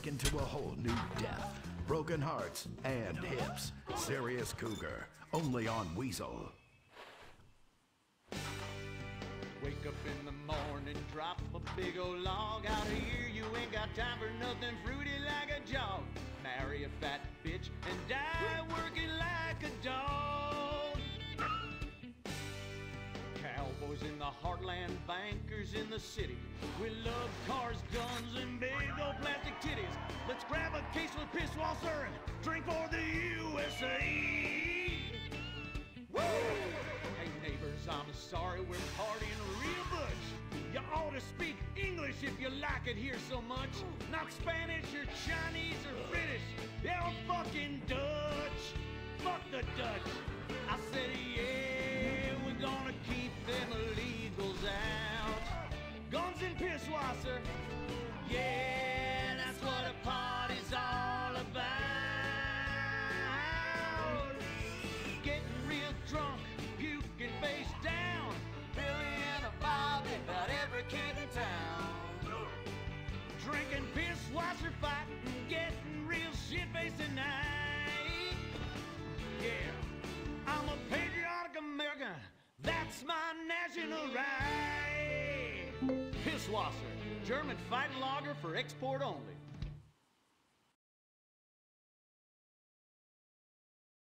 taken to a whole new depth. Broken hearts and hips. Serious Cougar, only on Weasel. Wake up in the morning, drop a big old log out here. You ain't got time for nothing fruity like a jog. Marry a fat bitch and die working like a dog. Cowboys in the heartland, bankers in the city. We love cars, guns, and big old plastic titties. Let's grab a case of Pisswasser and drink for the USA. Woo! Hey neighbors, I'm sorry, we're partying real much. You ought to speak English if you like it here so much. Not Spanish or Chinese or British. They're fucking Dutch. Fuck the Dutch. I said, yeah, we're gonna keep them illegals out. Guns and Pisswasser. Yeah, that's what a party's all about. Getting real drunk, puking face down. Billy and a Bobby, about every kid in town. Drinking Pisswasser, fighting, getting real shit-faced tonight. Yeah, I'm a patriotic American. That's my national right. Pisswasser, German fighting lager for export only.